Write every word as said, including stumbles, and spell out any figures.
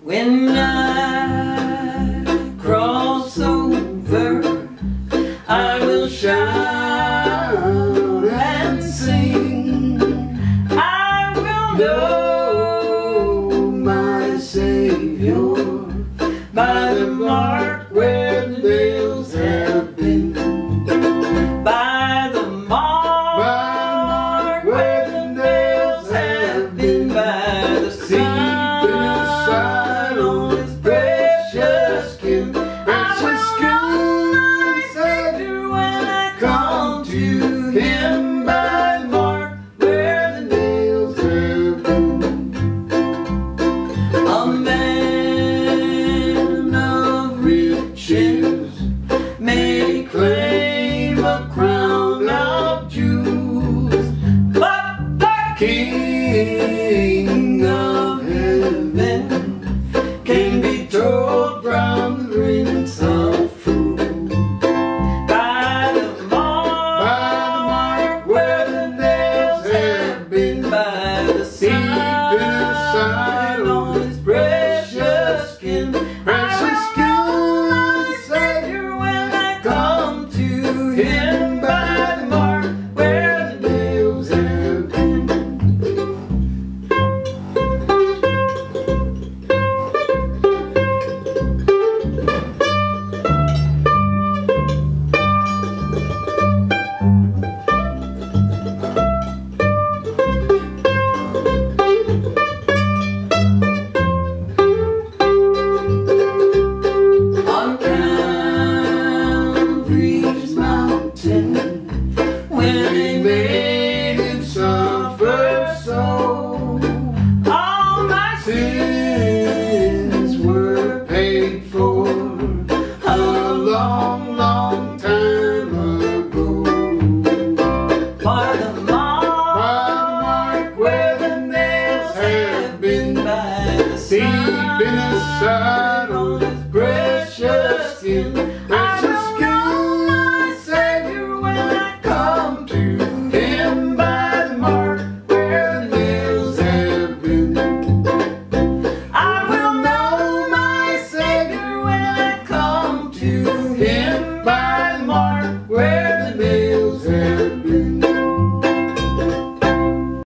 When I cross over, I will shout and sing. I will know my Savior by the mark where the nails have been. By the mark where the nails have been. By the sign on his precious skin. Precious skin, Savior, when I come to him. By the mark where the nails have been. A man of riches may claim a crown of jewels, but the King of heaven can be told from the rinse of fools. By the mark, by the mark where the nails have been. By the sign on his precious skin. Precious skin, Savior, when I come to him. By the mark where the nails have been. On Calvary's mountain, when he made him suffer so, all my sins were paid for a long, long time ago. By the mark, by the mark where the nails have been. By the sign on his breast.